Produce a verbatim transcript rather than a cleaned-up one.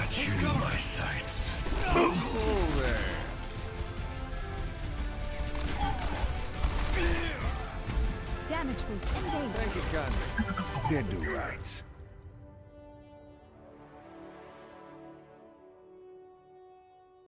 got you in my sights. Oh, there. Damage boost engaged. Thank you kindly. Dead to rights.